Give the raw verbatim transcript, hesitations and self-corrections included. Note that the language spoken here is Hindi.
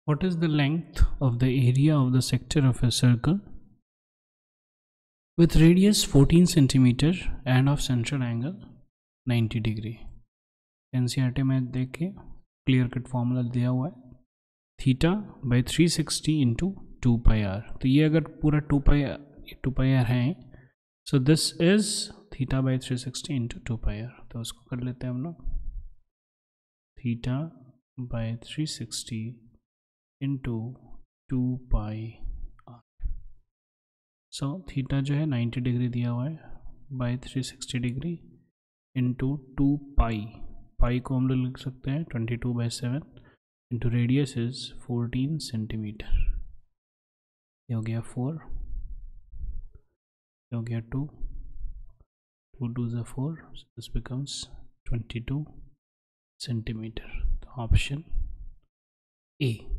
What is the length of the area of the sector of a circle with radius fourteen centimeter and of central angle ninety degree? NCERT में देखिए क्लियर कट फॉर्मूला दिया हुआ है, theta by three sixty into two pi r. तो ये अगर पूरा two pi two pi r है, so this is theta by three sixty into two pi r. तो उसको कर लेते हैं हम लोग, theta by three sixty into two pi r. So theta जो है नाइन्टी डिग्री दिया हुआ है by three sixty degree into two pi. Pi को हम लोग लिख सकते हैं twenty two by seven into radius is fourteen centimetre. ये हो गया फोर, ये हो गया टू, टू टू ज़ा four, this becomes twenty two centimetre. तो ऑप्शन ए.